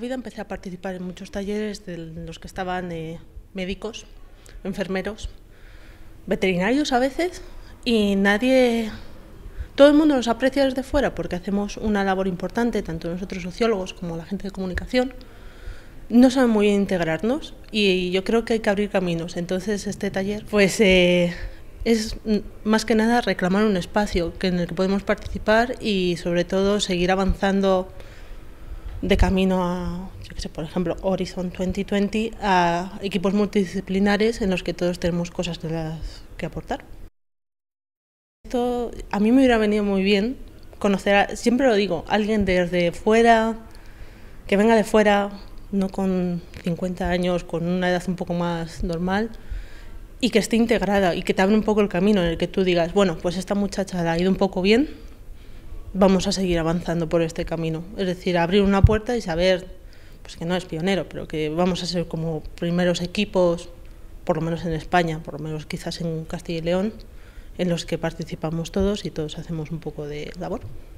vida empecé a participar en muchos talleres de los que estaban médicos, enfermeros, veterinarios a veces, y todo el mundo nos aprecia desde fuera porque hacemos una labor importante, tanto nosotros sociólogos como la gente de comunicación. No saben muy bien integrarnos y yo creo que hay que abrir caminos. Entonces este taller pues es más que nada reclamar un espacio en el que podemos participar y sobre todo seguir avanzando de camino a, yo qué sé, por ejemplo, Horizon 2020, a equipos multidisciplinares en los que todos tenemos cosas que aportar. Esto a mí me hubiera venido muy bien conocer, siempre lo digo, alguien desde fuera, que venga de fuera, no con 50 años, con una edad un poco más normal, y que esté integrada y que te abra un poco el camino en el que tú digas, bueno, pues esta muchacha la ha ido un poco bien, vamos a seguir avanzando por este camino. Es decir, abrir una puerta y saber, pues que no es pionero, pero que vamos a ser como primeros equipos, por lo menos en España, por lo menos quizás en Castilla y León, en los que participamos todos y todos hacemos un poco de labor.